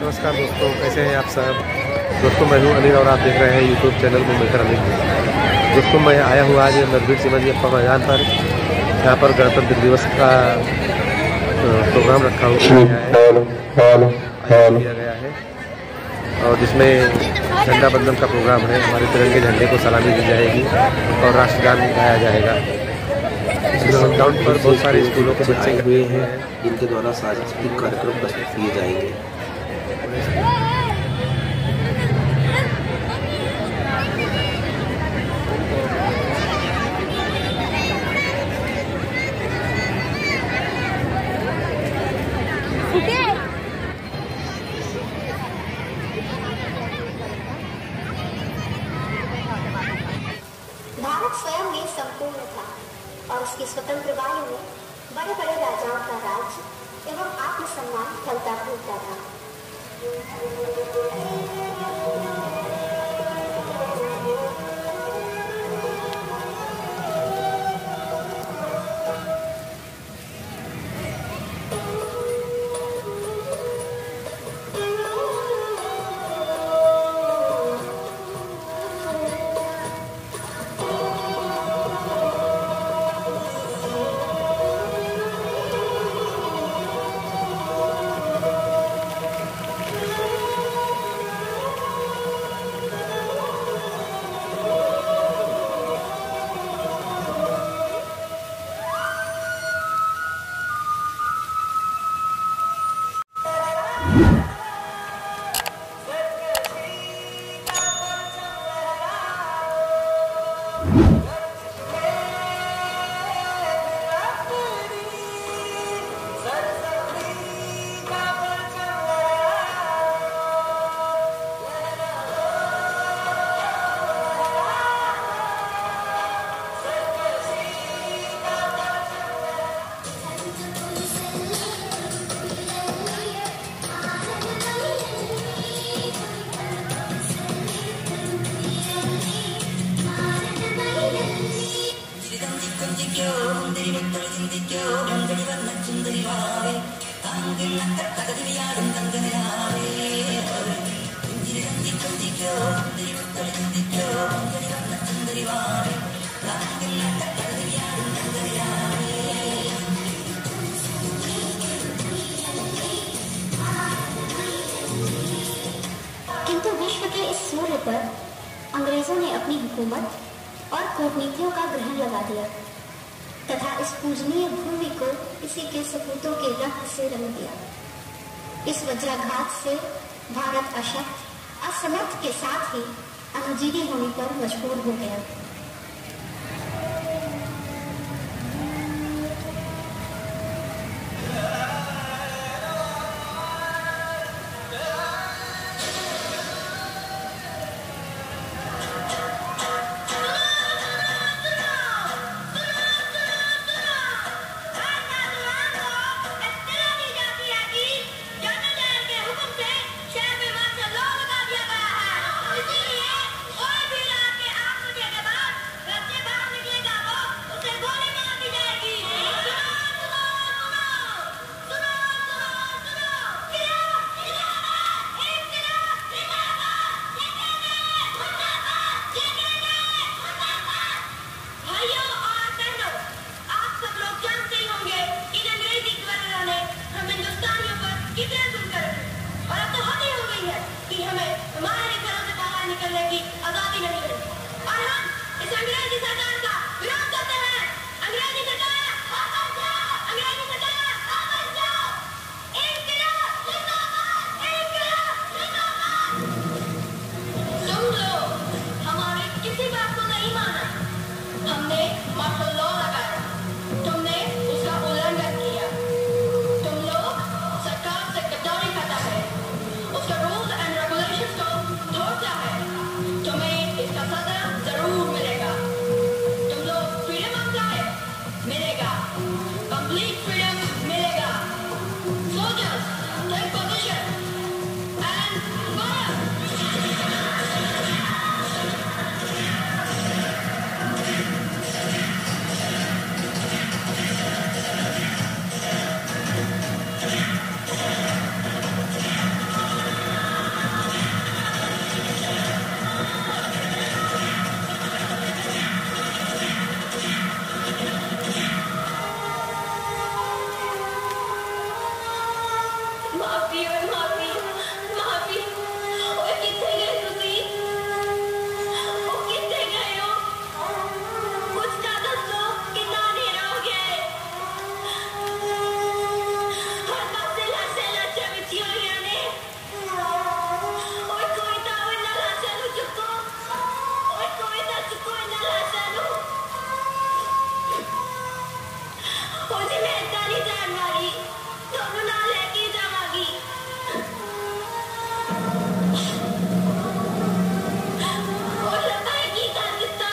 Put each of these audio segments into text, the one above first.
नमस्कार दोस्तों, कैसे हैं आप सब। दोस्तों मैं हूं अनिल और आप देख रहे हैं यूट्यूब चैनल मुंबईकर अनिल। दोस्तों मैं आया हुआ आज नरवीर सिंह जी मैदान पर। यहाँ पर गणतंत्र दिवस का प्रोग्राम रखा किया गया है और जिसमें झंडा बंदन का प्रोग्राम है। हमारे तिरंगे झंडे को सलामी दी जाएगी और राष्ट्रगान गाया जाएगा। इस ग्राउंड पर बहुत सारे स्कूलों के बच्चे हुए हैं, इनके द्वारा सांस्कृतिक कार्यक्रम प्रस्तुत किए जाएंगे। भारत स्वयं में संपूर्ण था और उसकी स्वतंत्र वायु में बड़े बड़े राजाओं का राज एवं आत्मसम्मान फलता फूलता था। किंतु विश्व के इस सूर्य पर अंग्रेजों ने अपनी हुकूमत और कूटनीतियों का ग्रहण लगा दिया तथा इस पूजनीय भूमि को इसी के सपूतों के रक्त से रंग दिया। इस वज्राघात से भारत अशक्त, असमर्थ के साथ ही अनुजीवी होने पर मजबूर हो गया। कोई भी आके आपको माफी और माफी माफी। ओए किथे गए तुसी? ओ किथे गए हो? कुछ ना दसो, कितना देर हो गया? हर पासे लाशें लाशें बिछी हुई ने। ओए कोई तो इन्हां लाशां नूं चुको। ओए कोई तो चुको इन्हां लाशां नूं। ओ जी मैं इदां नहीं जान वाली, तुहानूं नाल लेके जावांगी। ओ लगा की कर दित्ता।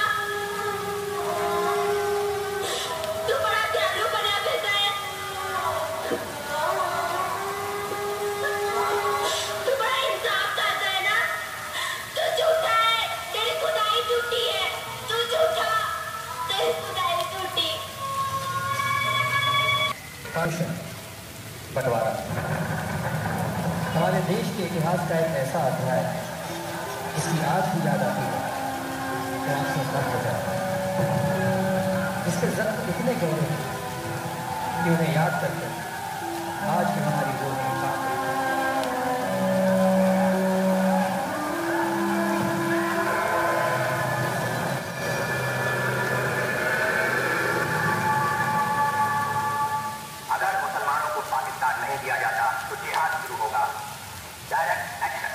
तू बड़ा दयालु बना फिरदा है। तू बड़ा इंसाफ करता है ना। तू झूठा है, तेरी खुदाई झूठी है। तू झूठा, तेरी खुदाई झूठी। फंक्शन बंटवारा हमारे देश के इतिहास का एक ऐसा अध्याय जिसकी आज भी याद आती है तो आंखें बंद हो जाती हैं। इसके जख्म इतने गहरे हैं कि उन्हें याद करके आज भी हमारी रूह में कांप रही है। अगर मुसलमानों को पाकिस्तान नहीं दिया जाता तो जिहाद शुरू होगा। Direct action.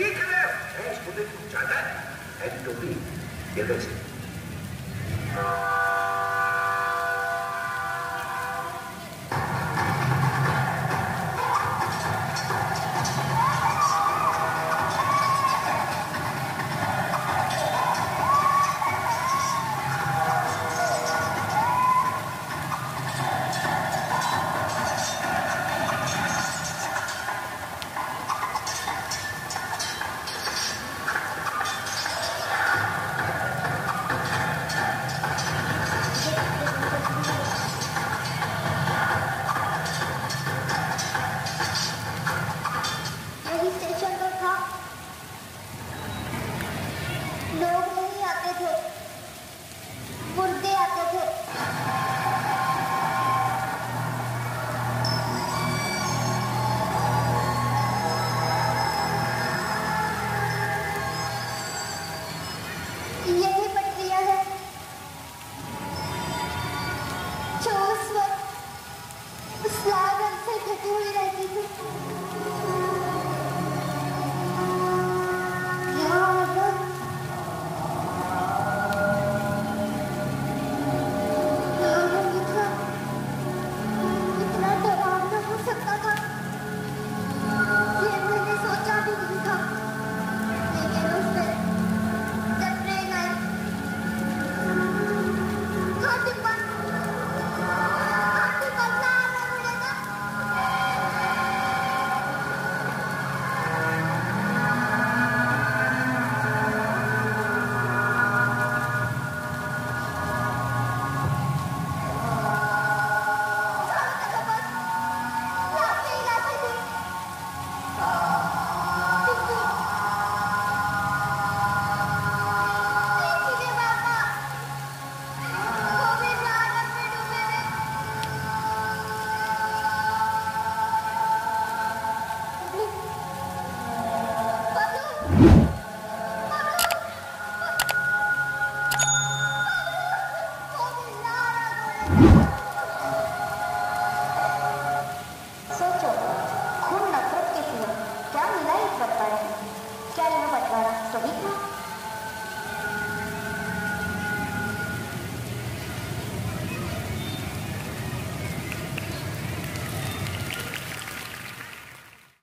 टोपी ये कैसे